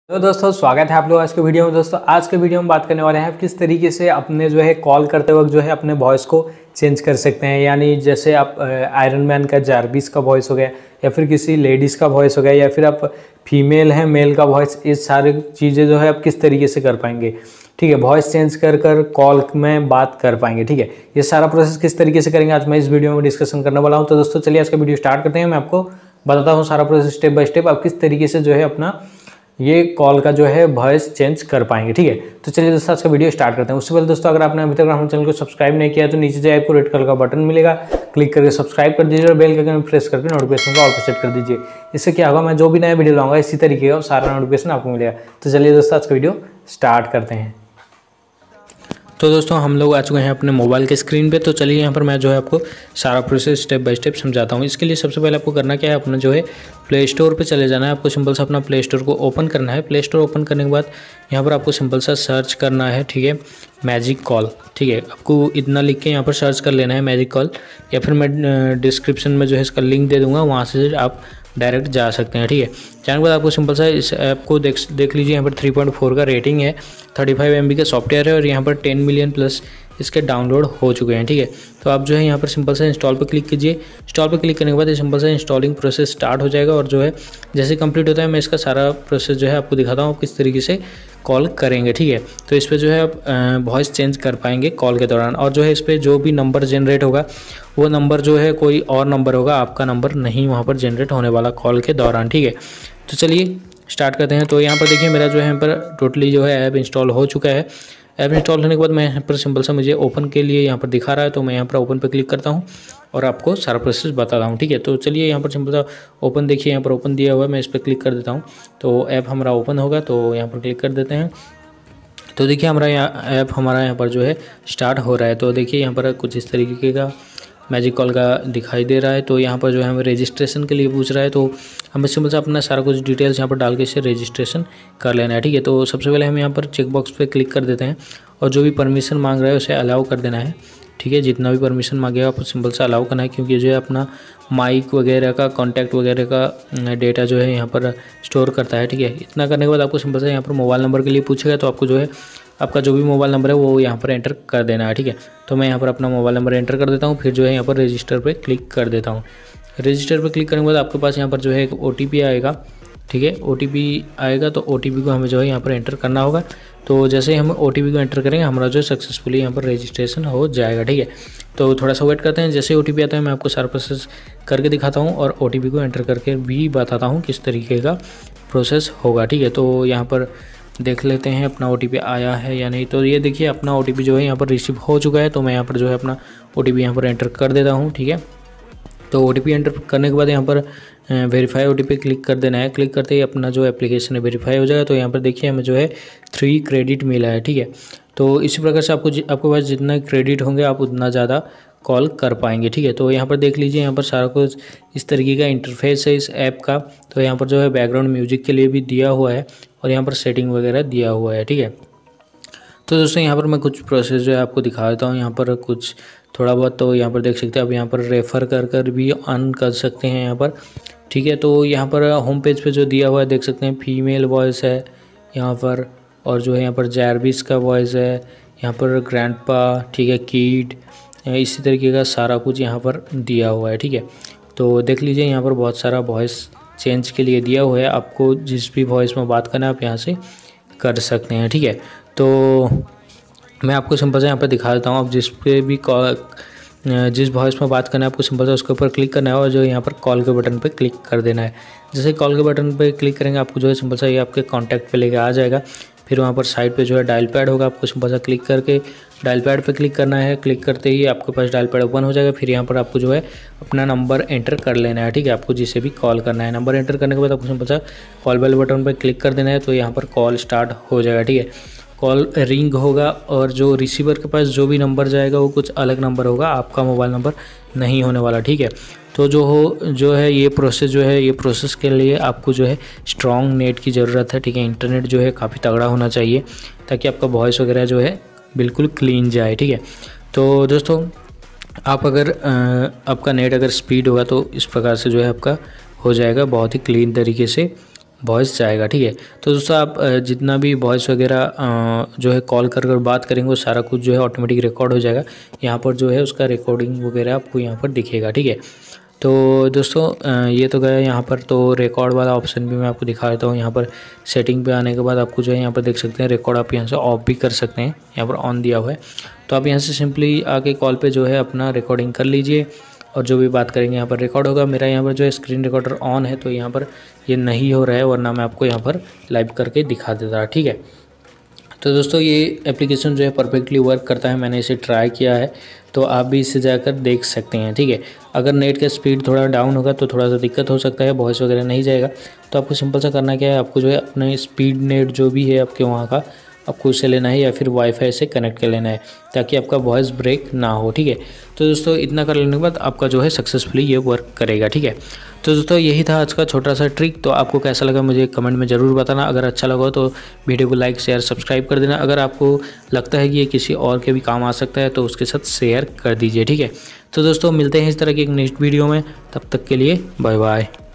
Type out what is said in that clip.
तो दोस्तों स्वागत है आप लोग आज के वीडियो में। दोस्तों आज के वीडियो में बात करने वाले हैं किस तरीके से अपने जो है कॉल करते वक्त जो है अपने वॉइस को चेंज कर सकते हैं। यानी जैसे आप आयरन मैन का जार्विस का वॉइस हो गया, या फिर किसी लेडीज़ का वॉइस हो गया, या फिर आप फीमेल हैं मेल का वॉइस, ये सारी चीज़ें जो है आप किस तरीके से कर पाएंगे। ठीक है, वॉइस चेंज कर कर कॉल में बात कर पाएंगे। ठीक है, ये सारा प्रोसेस किस तरीके से करेंगे आज मैं इस वीडियो में डिस्कशन करने वाला हूँ। तो दोस्तों चलिए आज का वीडियो स्टार्ट करते हैं। मैं आपको बताता हूँ सारा प्रोसेस स्टेप बाय स्टेप आप किस तरीके से जो है अपना ये कॉल का जो है वॉइस चेंज कर पाएंगे। ठीक है, तो चलिए दोस्तों आज का वीडियो स्टार्ट करते हैं। उससे पहले दोस्तों अगर आपने अभी तक हमारे चैनल को सब्सक्राइब नहीं किया है तो नीचे जो आपको रेड कलर का बटन मिलेगा, क्लिक करके सब्सक्राइब कर दीजिए और बेल का आइकन प्रेस करके नोटिफिकेशन को ऑल पर सेट कर दीजिए। इससे क्या होगा, मैं जो भी नया वीडियो लाऊंगा इसी तरीके का सारा नोटिफिकेशन आपको मिलेगा। तो चलिए दोस्तों आज का वीडियो स्टार्ट करते हैं। तो दोस्तों हम लोग आ चुके हैं अपने मोबाइल के स्क्रीन पे। तो चलिए यहाँ पर मैं जो है आपको सारा प्रोसेस स्टेप बाय स्टेप समझाता हूँ। इसके लिए सबसे पहले आपको करना क्या है, अपना जो है प्ले स्टोर पे चले जाना है। आपको सिंपल सा अपना प्ले स्टोर को ओपन करना है। प्ले स्टोर ओपन करने के बाद यहाँ पर आपको सिंपल सा सर्च करना है। ठीक है, मैजिक कॉल। ठीक है, आपको इतना लिख के यहाँ पर सर्च कर लेना है मैजिक कॉल, या फिर मैं डिस्क्रिप्शन में जो है इसका लिंक दे दूँगा, वहाँ से आप डायरेक्ट जा सकते हैं। ठीक है, जाने के बाद आपको सिंपल सा इस ऐप को देख लीजिए। यहाँ पर 3.4 का रेटिंग है, 35 MB का सॉफ्टवेयर है और यहाँ पर 10 मिलियन प्लस इसके डाउनलोड हो चुके हैं। ठीक है, तो आप जो है यहाँ पर सिंपल सा इंस्टॉल पर क्लिक कीजिए। इंस्टॉल पर क्लिक करने के बाद ये सिंपल सा इंस्टॉलिंग प्रोसेस स्टार्ट हो जाएगा और जो है जैसे कंप्लीट होता है मैं इसका सारा प्रोसेस जो है आपको दिखाता हूँ किस तरीके से कॉल करेंगे। ठीक है, तो इस पर जो है आप वॉइस चेंज कर पाएंगे कॉल के दौरान। और जो है इस पर जो भी नंबर जनरेट होगा वो नंबर जो है कोई और नंबर होगा, आपका नंबर नहीं वहाँ पर जनरेट होने वाला कॉल के दौरान। ठीक है, तो चलिए स्टार्ट करते हैं। तो यहाँ पर देखिए मेरा जो है यहाँ पर टोटली जो है ऐप इंस्टॉल हो चुका है। ऐप इंस्टॉल होने के बाद मैं यहाँ पर सिंपल सा मुझे ओपन के लिए यहाँ पर दिखा रहा है, तो मैं यहाँ पर ओपन पर क्लिक करता हूँ और आपको सारा प्रोसेस बताता हूँ। ठीक है, तो चलिए यहाँ पर सिंपल सा ओपन देखिए, यहाँ पर ओपन दिया हुआ है, मैं इस पर क्लिक कर देता हूँ तो ऐप हमारा ओपन होगा। तो यहाँ पर क्लिक कर देते हैं। तो देखिए हमारा ऐप हमारा यहाँ पर जो है स्टार्ट हो रहा है। तो देखिए यहाँ पर कुछ इस तरीके का मैजिक कॉल का दिखाई दे रहा है। तो यहाँ पर जो है हमें रजिस्ट्रेशन के लिए पूछ रहा है, तो हमें सिंपल से अपना सारा कुछ डिटेल्स यहाँ पर डाल के इसे रजिस्ट्रेशन कर लेना है। ठीक है, तो सबसे पहले हम यहाँ पर चेक बॉक्स पे क्लिक कर देते हैं और जो भी परमिशन मांग रहा है उसे अलाउ कर देना है। ठीक है, जितना भी परमिशन मांगेगा आपको सिंपल से अलाउ करना है, क्योंकि जो है अपना माइक वगैरह का कॉन्टैक्ट वगैरह का डेटा जो है यहाँ पर स्टोर करता है। ठीक है, इतना करने के बाद आपको सिंपल से यहाँ पर मोबाइल नंबर के लिए पूछेगा, तो आपको जो है आपका जो भी मोबाइल नंबर है वो यहाँ पर एंटर कर देना है। ठीक है, तो मैं यहाँ पर अपना मोबाइल नंबर एंटर कर देता हूँ, फिर जो है यहाँ पर रजिस्टर पे क्लिक कर देता हूँ। रजिस्टर पे क्लिक करने के बाद आपके पास यहाँ पर जो है एक OTP आएगा। ठीक है, OTP आएगा तो OTP को हमें जो है यहाँ पर एंटर करना होगा। तो जैसे ही हम OTP को एंटर करेंगे हमारा जो है सक्सेसफुली यहाँ पर रजिस्ट्रेशन हो जाएगा। ठीक है, तो थोड़ा सा वेट करते हैं। जैसे ही OTP आता है मैं आपको सारा प्रोसेस करके दिखाता हूँ और OTP को एंटर करके भी बताता हूँ किस तरीके का प्रोसेस होगा। ठीक है, तो यहाँ पर देख लेते हैं अपना OTP आया है या नहीं। तो ये देखिए अपना OTP जो है यहाँ पर रिसीव हो चुका है। तो मैं यहाँ पर जो है अपना OTP यहाँ पर एंटर कर देता हूँ। ठीक है, तो OTP एंटर करने के बाद यहाँ पर वेरीफाई OTP क्लिक कर देना है। क्लिक करते ही अपना जो एप्लीकेशन है वेरीफाई हो जाएगा। तो यहाँ पर देखिए हमें जो है 3 क्रेडिट मिला है। ठीक है, तो इसी प्रकार से आपके पास जितना क्रेडिट होंगे आप उतना ज़्यादा कॉल कर पाएंगे। ठीक है, तो यहाँ पर देख लीजिए यहाँ पर सारा कुछ इस तरीके का इंटरफेस है इस ऐप का। तो यहाँ पर जो है बैकग्राउंड म्यूजिक के लिए भी दिया हुआ है और यहाँ पर सेटिंग वगैरह दिया हुआ है। ठीक है, तो दोस्तों यहाँ पर मैं कुछ प्रोसेस जो है आपको दिखा देता हूँ। यहाँ पर कुछ थोड़ा बहुत तो यहाँ पर देख सकते हैं आप, यहाँ पर रेफ़र कर भी अर्न कर सकते हैं यहाँ पर। ठीक है, तो यहाँ पर होम पेज पे जो दिया हुआ है देख सकते हैं फीमेल वॉइस है यहाँ पर, और जो है यहाँ पर जार्विस का वॉइस है, यहाँ पर ग्रैंडपा, ठीक है, किड, इसी तरीके का सारा कुछ यहाँ पर दिया हुआ है। ठीक है, तो देख लीजिए यहाँ पर बहुत सारा वॉइस चेंज के लिए दिया हुआ है। आपको जिस भी वॉइस में बात करना है आप यहाँ से कर सकते हैं। ठीक है, तो मैं आपको सिंपल से यहाँ पर दिखा देता हूँ। आप जिस वॉइस में बात करना है आपको सिंपल से उसके ऊपर क्लिक करना है और जो यहाँ पर कॉल के बटन पे क्लिक कर देना है। जैसे कॉल के बटन पे क्लिक करेंगे आपको जो है सिंपल सा ये आपके कॉन्टैक्ट पे लेके आ जाएगा। फिर वहाँ पर साइड पे जो है डायल पैड होगा, आपको सिंपल सा क्लिक करके डायल पैड पे क्लिक करना है। क्लिक करते ही आपके पास डायल पैड ओपन हो जाएगा। फिर यहाँ पर आपको जो है अपना नंबर एंटर कर लेना है। ठीक है, आपको जिसे भी कॉल करना है नंबर एंटर करने के बाद आपको सिंपल सा कॉल बेल बटन पर क्लिक कर देना है। तो यहाँ पर कॉल स्टार्ट हो जाएगा। ठीक है, कॉल रिंग होगा और जो रिसीवर के पास जो भी नंबर जाएगा वो कुछ अलग नंबर होगा, आपका मोबाइल नंबर नहीं होने वाला। ठीक है, तो जो है ये प्रोसेस जो है ये प्रोसेस के लिए आपको जो है स्ट्रॉन्ग नेट की ज़रूरत है। ठीक है, इंटरनेट जो है काफ़ी तगड़ा होना चाहिए ताकि आपका वॉइस वगैरह जो है बिल्कुल क्लीन जाए। ठीक है, तो दोस्तों आप अगर आपका नेट अगर स्पीड होगा तो इस प्रकार से जो है आपका हो जाएगा बहुत ही क्लीन तरीके से वॉइस जाएगा। ठीक है, तो दोस्तों आप जितना भी वॉइस वगैरह जो है कॉल कर बात करेंगे वो सारा कुछ जो है ऑटोमेटिक रिकॉर्ड हो जाएगा। यहाँ पर जो है उसका रिकॉर्डिंग वगैरह आपको यहाँ पर दिखेगा। ठीक है, तो दोस्तों ये तो गया यहाँ पर। तो रिकॉर्ड वाला ऑप्शन भी मैं आपको दिखा देता हूँ। यहाँ पर सेटिंग पे आने के बाद आपको जो है यहाँ पर देख सकते हैं रिकॉर्ड आप यहाँ से ऑफ भी कर सकते हैं, यहाँ पर ऑन दिया हुआ है। तो आप यहाँ से सिंपली आके कॉल पे जो है अपना रिकॉर्डिंग कर लीजिए और जो भी बात करेंगे यहाँ पर रिकॉर्ड होगा। मेरा यहाँ पर जो है स्क्रीन रिकॉर्डर ऑन है तो यहाँ पर ये नहीं हो रहा है, वरना मैं आपको यहाँ पर लाइव करके दिखा देता। ठीक है, तो दोस्तों ये एप्लीकेशन जो है परफेक्टली वर्क करता है, मैंने इसे ट्राई किया है, तो आप भी इसे जाकर देख सकते हैं। ठीक है, अगर नेट का स्पीड थोड़ा डाउन होगा तो थोड़ा सा दिक्कत हो सकता है, वॉइस वगैरह नहीं जाएगा। तो आपको सिंपल सा करना क्या है, आपको जो है अपने स्पीड नेट जो भी है आपके वहाँ का आपको उसे लेना है या फिर वाईफाई से कनेक्ट कर लेना है ताकि आपका वॉइस ब्रेक ना हो। ठीक है, तो दोस्तों इतना कर लेने के बाद आपका जो है सक्सेसफुली ये वर्क करेगा। ठीक है, तो दोस्तों यही था आज का छोटा सा ट्रिक। तो आपको कैसा लगा मुझे कमेंट में ज़रूर बताना। अगर अच्छा लगा तो वीडियो को लाइक शेयर सब्सक्राइब कर देना। अगर आपको लगता है कि ये किसी और के भी काम आ सकता है तो उसके साथ शेयर कर दीजिए। ठीक है, तो दोस्तों मिलते हैं इस तरह की एक नेक्स्ट वीडियो में, तब तक के लिए बाय बाय।